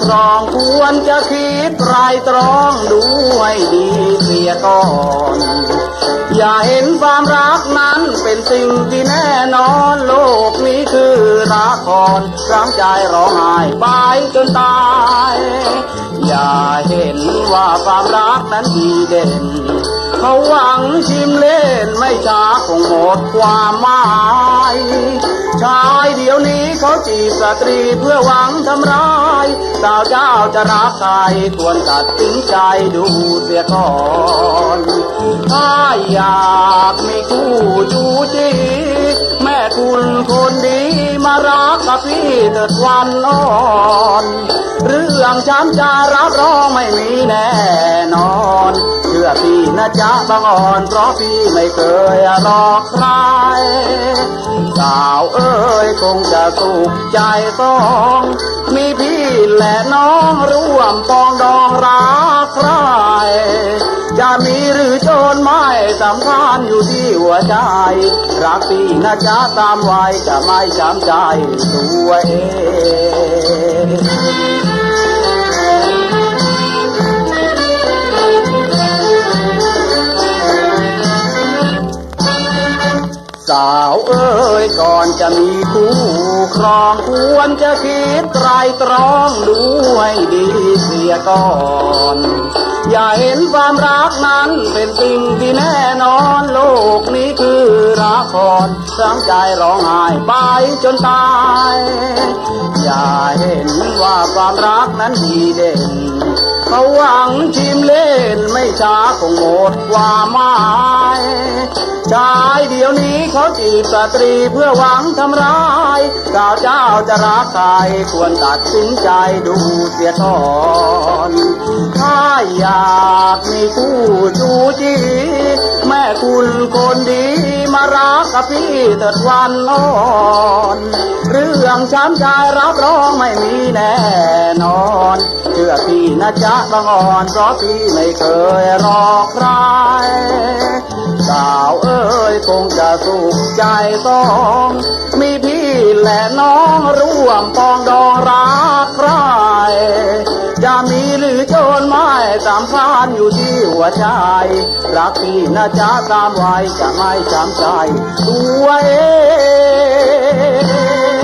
รองควรจะคิดไตรตรองดูให้ดีเสียก่อนอย่าเห็นความรักนั้นเป็นสิ่งที่แน่นอนโลกนี้คือละครร้างใจร้องไห้ไปจนตายอย่าเห็นว่าความรักนั้นดีเด่นเขาหวังชิมเล่นไม่ช้าคงหมดความหมายชายเดี๋ยวนี้เขาจีบสตรีเพื่อหวังทำร้ายสาวเจ้าจะรักใครควรตัดสินใจดูเสียก่อนถ้าอยากมีคู่จูจีแม่คุณคนดีมารักกับพี่เถิดวันอ่อนเรื่องช้ำจะรับรองไม่มีแน่นอนเชื่อพี่นะจ๊ะบางอ่อนเพราะพี่ไม่เคยหลอกใครสาวเอ้ยคงจะสุขใจต้องมีพี่และน้องร่วมปองดองรักใครจะมีหรือโจรไม่สำคัญอยู่ที่หัวใจรักพี่นะจ๊ะตามวัยจะไม่ช้ำใจตัวเองสาวเอ้ยก่อนจะมีคู่ครองควรจะคิดไตรตรองดูให้ดีเสียก่อนอย่าเห็นความรักนั้นเป็นสิ่งที่แน่นอนโลกนี้คือละครร้างใจร้องไห้ไปจนตายอย่าเห็นว่าความรักนั้นดีเด่นเขาหวังชิมเล่นไม่ช้าคงหมดความหมายชายเดี๋ยวนี้เขาจีบสตรีเพื่อหวังทำร้ายสาวเจ้าจะรักใครควรตัดสินใจดูเสียก่อนถ้าอยากมีคู่จูจีแม่คุณคนดีมารักกับพี่เถิดวันอ่อนเรื่องช้ำใจรับรองไม่มีแน่นอนเชื่อพี่นะจ๊ะบางอ่อนเพราะพี่ไม่เคยหลอกใครสาวเอ้ยคงจะสุขใจต้องมีพี่และน้องร่วมปองดองรักใครจะมีหรือโจรไม่สำคัญอยู่ที่หัวใจรักพี่นะจ๊ะตามวัยจะไม่ช้ำใจตัวเอง